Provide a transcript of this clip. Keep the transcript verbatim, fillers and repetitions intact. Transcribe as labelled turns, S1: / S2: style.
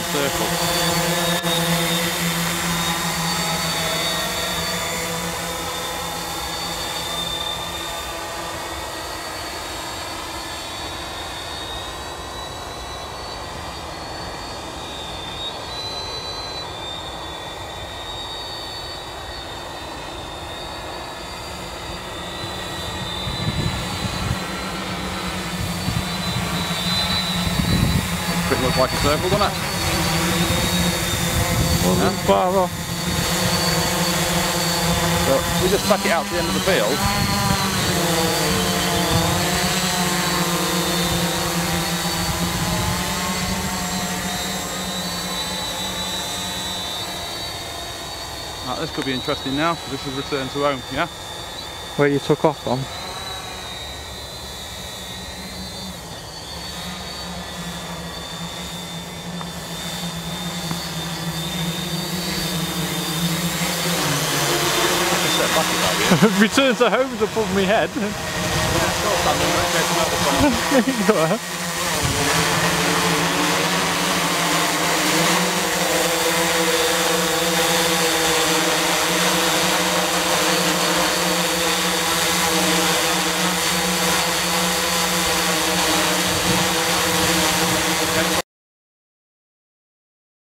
S1: circle. Pretty much like a circle, doesn't it?
S2: Wasn't
S1: Yeah.
S2: far off.
S1: So we just back it out to the end of the field. Right, this could be interesting now. This is return to home, yeah?
S2: Where you took off from? Return to home's above my head.
S1: Yeah,